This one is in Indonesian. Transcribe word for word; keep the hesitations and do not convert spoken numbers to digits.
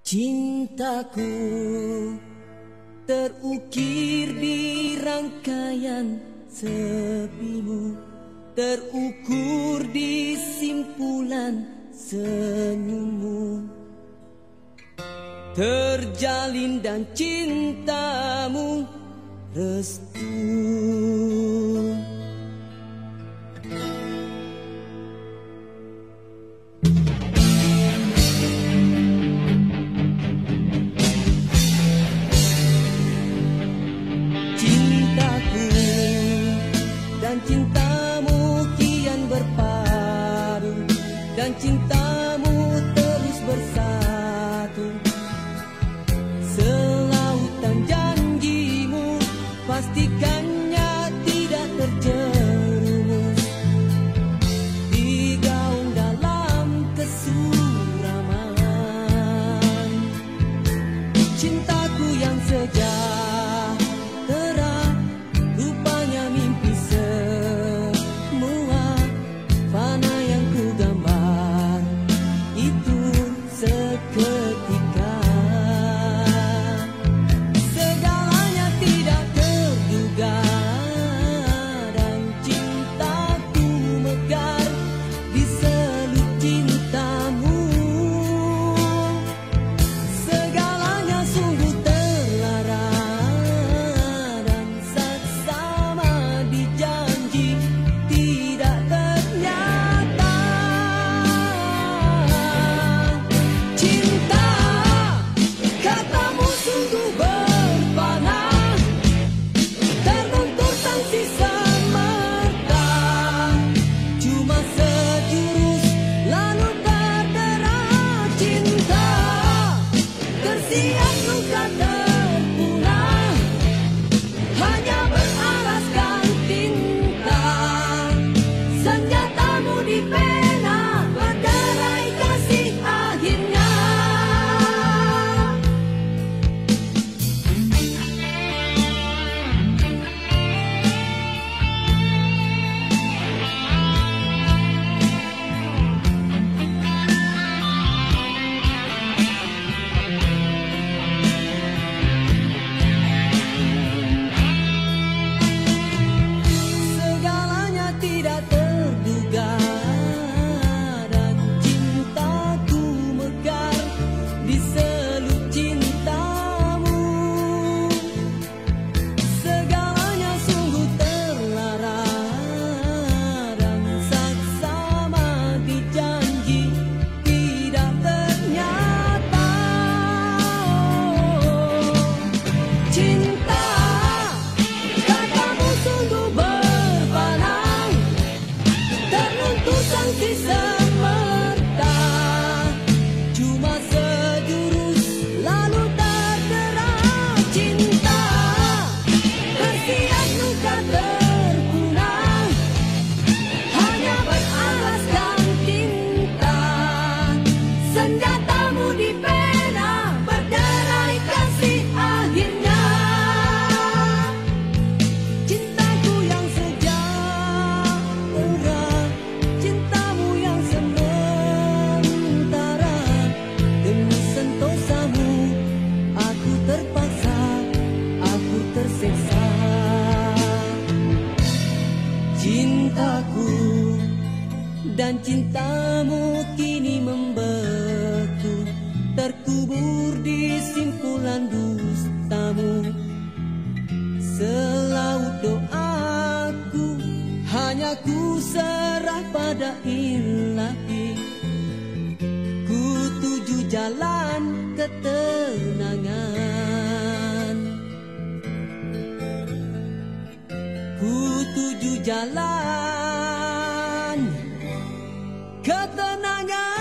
Cintaku terukir di rangkaian sepimu, terukur di simpulan senyummu, terjalin dan cintamu restu. Dan cintamu kian berpadu, dan cintamu terus bersatu. Selautan janjimu pastikannya tidak terjerumus digaung dalam kesuraman. Cintaku yang sejahtera dan cintamu kini membeku, terkubur di simpulan dustamu. Selaut doaku hanya ku serah pada ilahi, ku tuju jalan ketenangan, ku tuju jalan ketenangan.